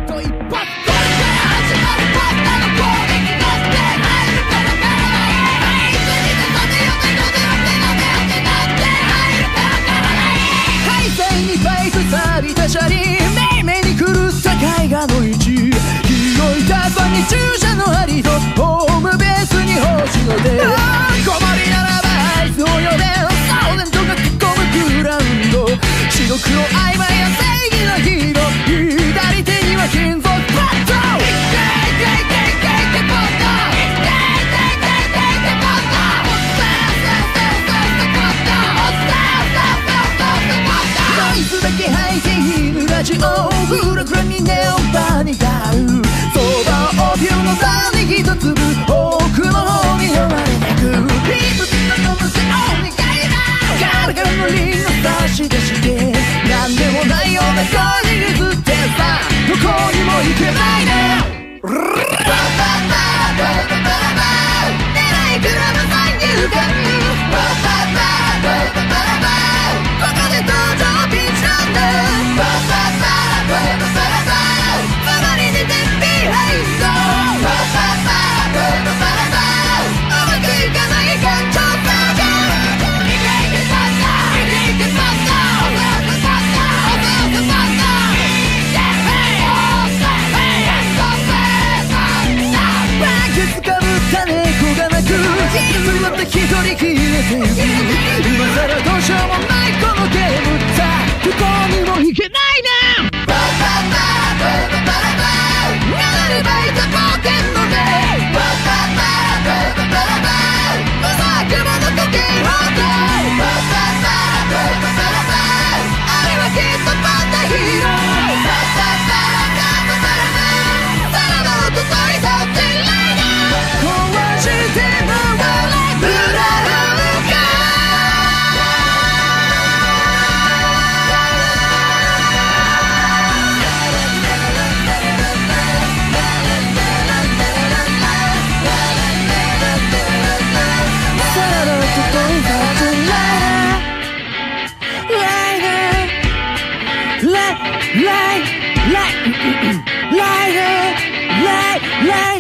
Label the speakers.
Speaker 1: と一発これから始まるバッタの攻撃だって入るからいつにでとでよでとでよでのでよでなって入るから廃線にバイク錆びた車輪めいめいに狂った絵画の位置広いタバに駐車の針とホームベースに星の出困りならばあいつを呼べサウレントが突っ込むグラウンド白黒曖昧な正義のヒーロー左手には金属バットいけいけいけいけいけバットいけいけいけいけいけバットおっせノイズだけ吐いているラジオフラフラにネオンバーになるそばをオビューの座に一粒奥の方に生まれてくリブビのムセオにガイダガラガラのリンを差し出してなんでもないような声に譲ってさどこにも行けないねババババババババ狙いクラブ参入感バババババババここで登場ピンチなんだババババババババ周りにテンピハイドバババババババうまくいかない感情バージョンイケイケバッタイケイケバッタおそよくバッタおそよくバッタイケヘイオーセヘイエッソセバッタバックつかぶった猫が鳴くいつまた一人消えてゆく今さらどうしようもないこのゲームさどこにも行けないねバババババババ流ればいた冒険のねバババババババ無作もの時計放題バババババババあれはきっとバンダヒーローバババババババさらばをとといたってライダー壊して回れブラウンカライ